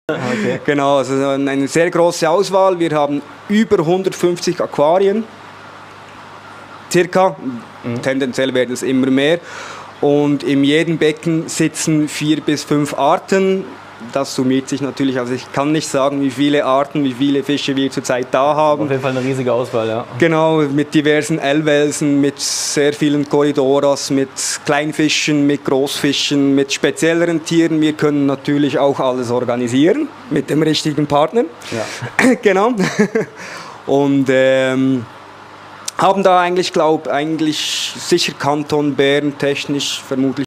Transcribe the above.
Okay. Genau, also eine sehr große Auswahl. Wir haben über 150 Aquarien, circa. Tendenziell werden es immer mehr. Und in jedem Becken sitzen 4 bis 5 Arten. Das summiert sich natürlich, also ich kann nicht sagen, wie viele Arten, wie viele Fische wir zurzeit da haben. Auf jeden Fall eine riesige Auswahl, ja. Genau, mit diversen L-Welsen, mit sehr vielen Corridoras, mit Kleinfischen, mit Großfischen, mit spezielleren Tieren. Wir können natürlich auch alles organisieren, mit dem richtigen Partner. Ja. Genau. Und haben da eigentlich sicher Kanton Bern technisch vermutlich